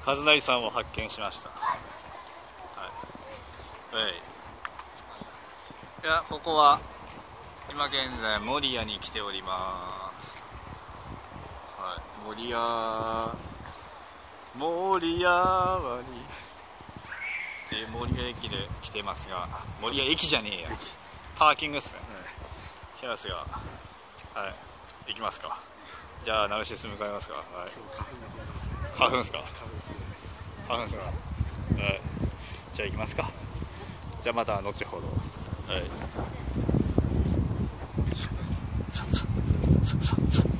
和成さんを発見しました。はい、いや、ここは今現在守谷に来ております。はい、守谷湾に守谷駅で来てますが、守谷駅じゃねえや、パーキングっすね。来てますが、はい、行きますか。じゃあナルシス向かいますか。はい、花粉ですか。花粉ですか。はい、じゃあ行きますか。じゃあまた後ほど。はい。